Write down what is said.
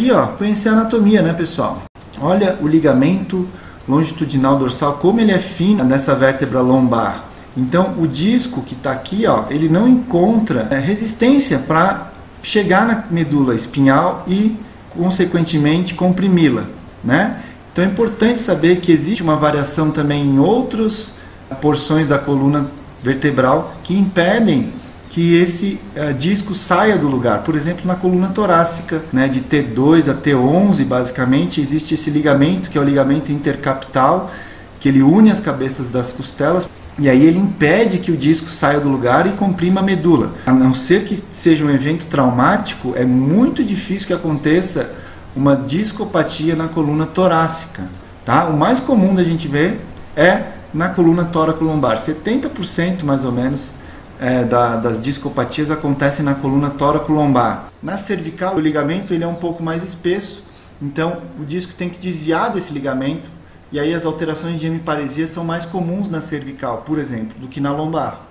Aqui, ó, conhecer a anatomia, né, pessoal? Olha o ligamento longitudinal dorsal, como ele é fino nessa vértebra lombar. Então, o disco que está aqui, ó, ele não encontra resistência para chegar na medula espinhal e, consequentemente, comprimi-la, né? Então, é importante saber que existe uma variação também em outras porções da coluna vertebral que impedem que esse disco saia do lugar. Por exemplo, na coluna torácica, né, de T2 a T11, basicamente, existe esse ligamento, que é o ligamento intercapital, que ele une as cabeças das costelas, e aí ele impede que o disco saia do lugar e comprima a medula. A não ser que seja um evento traumático, é muito difícil que aconteça uma discopatia na coluna torácica. Tá? O mais comum da gente ver é na coluna tóraco-lombar. 70% mais ou menos das discopatias acontecem na coluna tóraco-lombar. Na cervical, o ligamento ele é um pouco mais espesso, então o disco tem que desviar desse ligamento, e aí as alterações de hemiparesia são mais comuns na cervical, por exemplo, do que na lombar.